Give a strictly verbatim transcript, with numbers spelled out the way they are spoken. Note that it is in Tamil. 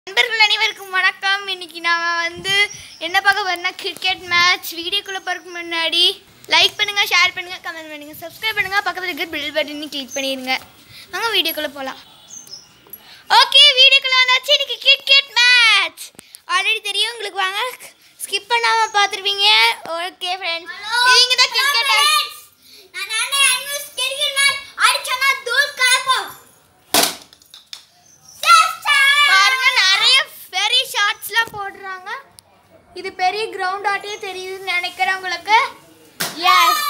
நண்பர்கள் அனைவருக்கும் வணக்கம். இன்னைக்கு நான் வந்து என்ன பார்க்க வரேன்னா கிரிக்கெட் மேட்ச். வீடியோக்குள்ள போறதுக்கு முன்னாடி லைக் பண்ணுங்க, ஷேர் பண்ணுங்க, கமெண்ட் பண்ணுங்க, சப்ஸ்கிரைப் பண்ணுங்க, பக்கத்துல இருக்க பெல் பட்டனை கிளிக் பண்ணிருங்க. வாங்க வீடியோக்குள்ள போலாம். ஓகே, வீடியோக்குள்ள வந்தாச்சு. இன்னைக்கு கிரிக்கெட் மேட்ச் ஆல்ரெடி தெரியும் உங்களுக்கு. வாங்க ஸ்கிப் பண்ணாம பாத்துருவீங்க. ஓகே ஃப்ரெண்ட்ஸ், இவங்க தான் கிரிக்கெட்டர்ஸ். நான் நானே ஐநூறு கிரிக்கெட் மேட்ச் அடிச்சனா தூள் கலப்போம். போடுறாங்க. இது பெரிய கிரவுண்ட் ஆட்டியே தெரியுதுன்னு நினைக்கிறேன் உங்களுக்கு. எஸ்,